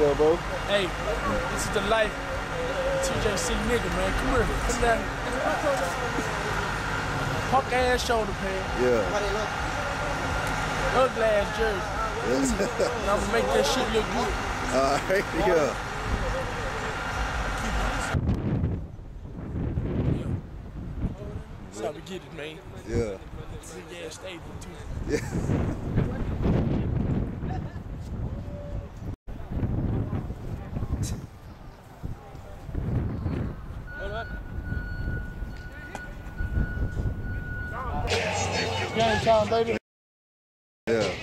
up, bro? Hey, this is the life. TJC nigga, man. Come here. Come down here. Punk ass shoulder pad. Yeah. Ugly ass jersey. And I'm gonna make that shit look good. Alright, yeah. That's how we get it, man. Yeah. Big ass stadium, too. Yeah. Game time, baby. Yeah.